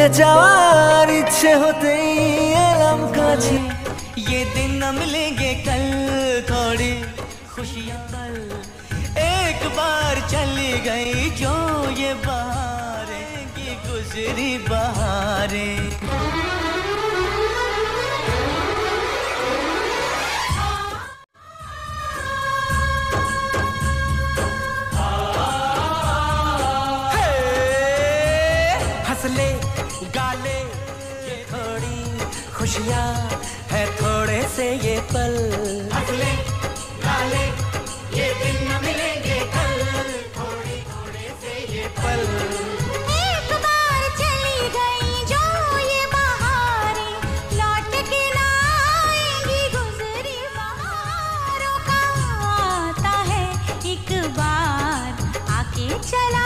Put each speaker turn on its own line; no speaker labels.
चार इच्छे होते ही आलम काछे।
ये दिन न मिलेंगे कल, थोड़ी खुशियाँ पल एक बार चली गई जो ये बहारें की गुजरी बहारें। हंसले गाले ये थोड़ी खुशियाँ है थोड़े से ये पल। हंसले गाले ये दिन न मिलेंगे कल, थोड़े थोड़े से ये पल
एक बार चली गई जो ये बहारें लौट के ना आएंगी गुजरी बहारों का आता है एक बार आके चला